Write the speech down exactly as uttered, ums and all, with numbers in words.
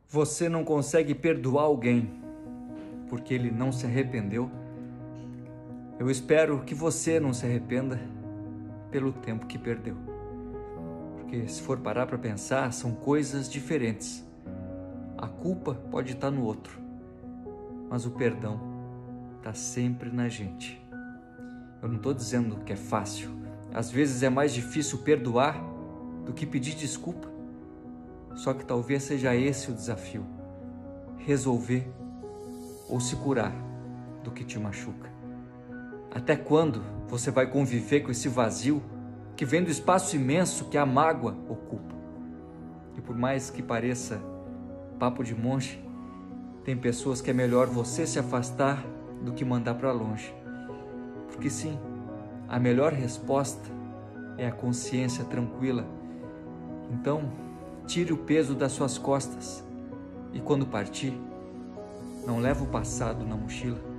Você não consegue perdoar alguém porque ele não se arrependeu? Eu espero que você não se arrependa pelo tempo que perdeu. Porque se for parar para pensar, são coisas diferentes. A culpa pode estar no outro, mas o perdão está sempre na gente. Eu não estou dizendo que é fácil. Às vezes é mais difícil perdoar do que pedir desculpa. Só que talvez seja esse o desafio: resolver ou se curar do que te machuca. Até quando você vai conviver com esse vazio que vem do espaço imenso que a mágoa ocupa? E por mais que pareça papo de monge, tem pessoas que é melhor você se afastar do que mandar para longe. Porque sim, a melhor resposta é a consciência tranquila. Então, tire o peso das suas costas e quando partir, não leve o passado na mochila.